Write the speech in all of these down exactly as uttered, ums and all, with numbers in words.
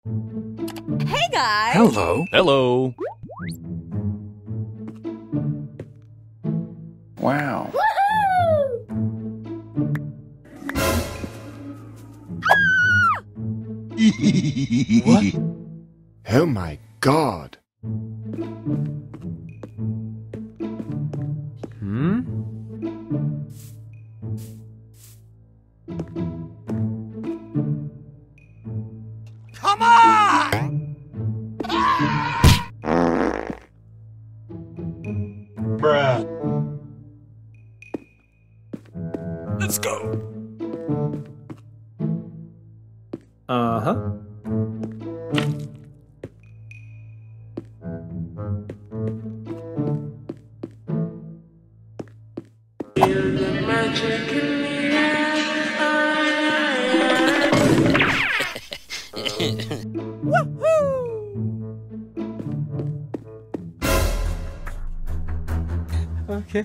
Hey guys! Hello. Hello. Wow. What? Oh my God. Hmm? Come on! Bruh. Let's go. Uh-huh. Okay.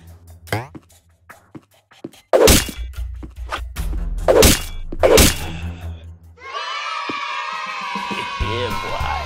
Yeah, boy.